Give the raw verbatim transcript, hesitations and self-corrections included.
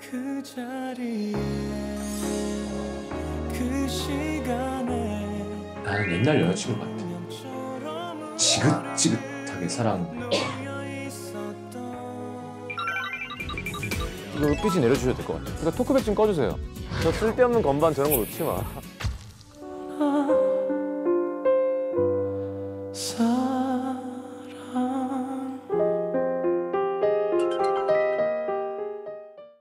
그 자리에 그 시간에 나는 옛날 여자친구 같아. 지긋지긋하게 사랑. 이거 흑빛이 내려주셔야 될 것 같아요. 그러니까 토크백 좀 꺼주세요. 저 쓸데없는 건반 저런 거 놓지 마. 사